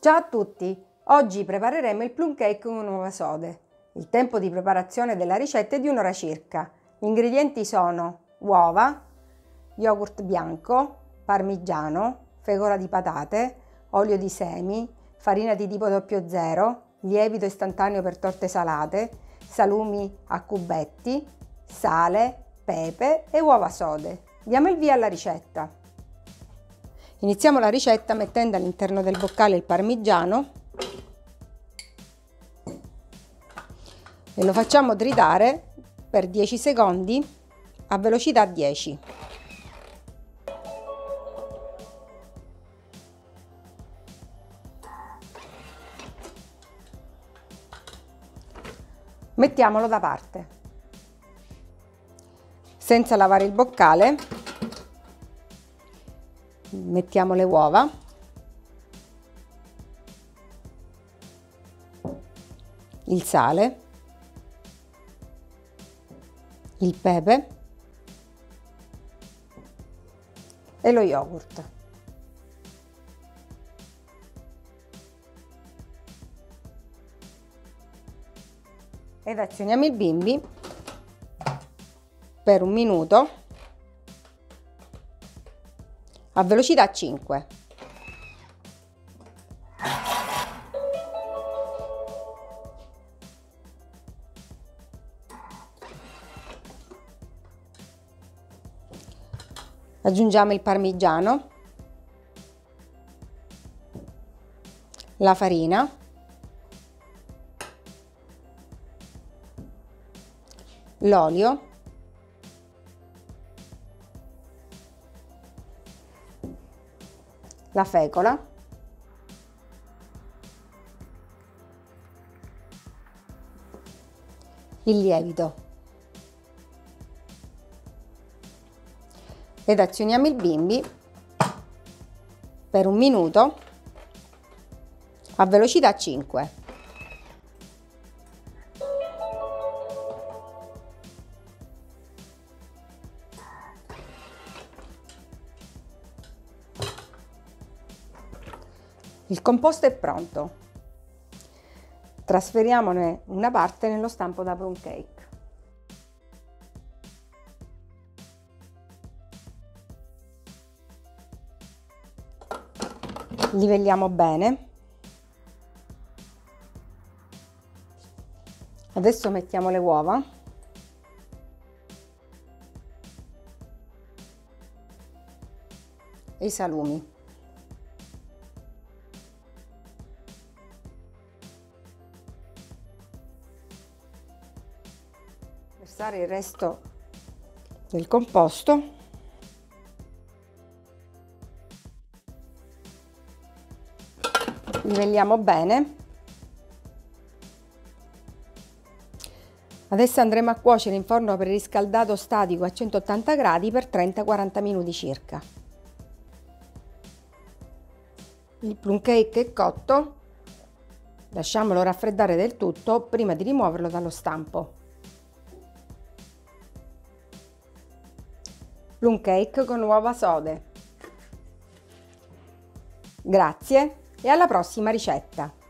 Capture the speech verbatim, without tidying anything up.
Ciao a tutti! Oggi prepareremo il plum cake con uova sode. Il tempo di preparazione della ricetta è di un'ora circa. Gli ingredienti sono uova, yogurt bianco, parmigiano, fecola di patate, olio di semi, farina di tipo zero zero, lievito istantaneo per torte salate, salumi a cubetti, sale, pepe e uova sode. Diamo il via alla ricetta. Iniziamo la ricetta mettendo all'interno del boccale il parmigiano e lo facciamo tritare per dieci secondi a velocità dieci. Mettiamolo da parte. Senza lavare il boccale, mettiamo le uova, il sale, il pepe e lo yogurt. Ed azioniamo il bimbi per un minuto a velocità cinque. Aggiungiamo il parmigiano, la farina, l'olio, la fecola, il lievito ed azioniamo il bimbi per un minuto a velocità cinque. Il composto è pronto. Trasferiamone una parte nello stampo da plum cake. Livelliamo bene. Adesso mettiamo le uova. E i salumi. Versare il resto del composto livelliamo bene. Adesso andremo a cuocere in forno preriscaldato statico a centottanta gradi per trenta quaranta minuti circa. Il plum cake è cotto, lasciamolo raffreddare del tutto prima di rimuoverlo dallo stampo. Plum cake con uova sode. Grazie e alla prossima ricetta!